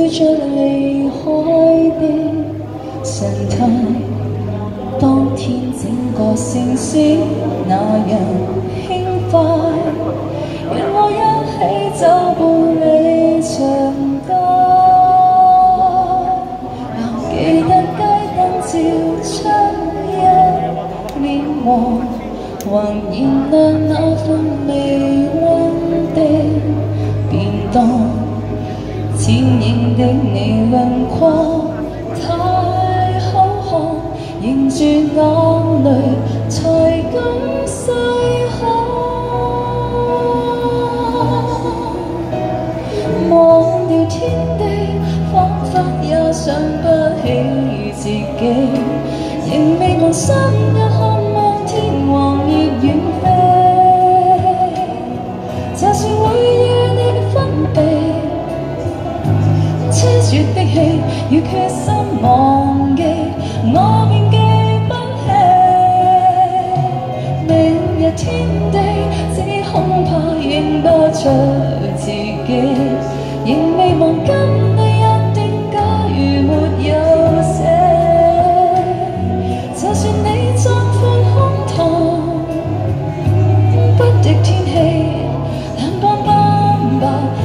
隨着離開的神態，當天整個城市那樣輕快，願我一起走步你長街，還記得街燈照出一臉黃，還燃亮那份微溫的便當。淺影的你輪廓太好看，凝住眼淚才敢細看。忘掉天地，彷彿也想不起自己，仍未忘心一渴望天荒亦遠飛。就算會與你分離，奢絕的戲，要決心忘記，我便記不起。明日天地，只恐怕認不出自己，仍未忘跟你一定假如沒有寫。就算你壯闊胸膛，不敵天氣，冷斑斑吧。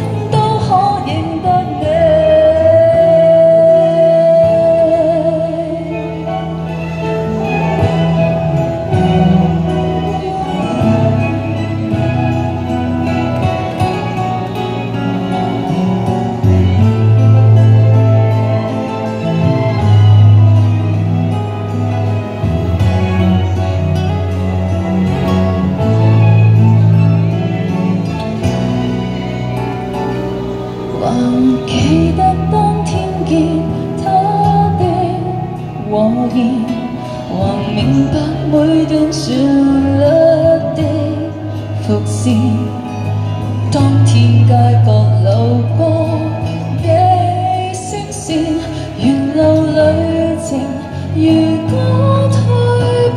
還記得當天見他的和言，還明白每段旋律的伏線。當天街角流過的聲線，沿路旅程如歌退避。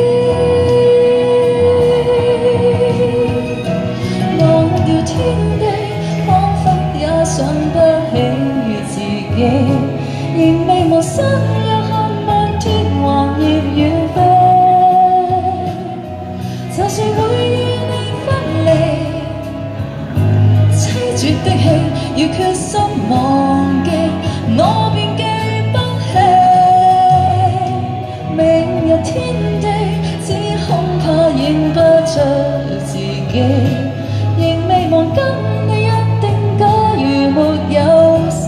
忘掉天地，想不起自己，仍未忘心若渴望天荒亦遠飛。就算會與你分離，凄絕的戲要決心忘記，我便記不起。明日天地，只恐怕認不出自己，仍未忘跟你一定假如沒有寫。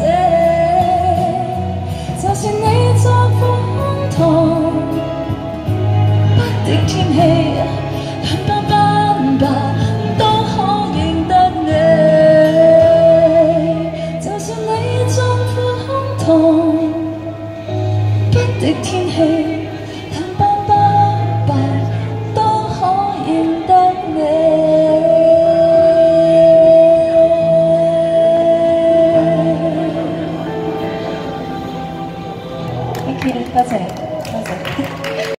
就算你壯闊胸膛，不敵天氣，冷斑斑吧，都可認得你。就算你壯闊胸膛，不敵天氣，冷斑斑吧，都可認得你。多謝。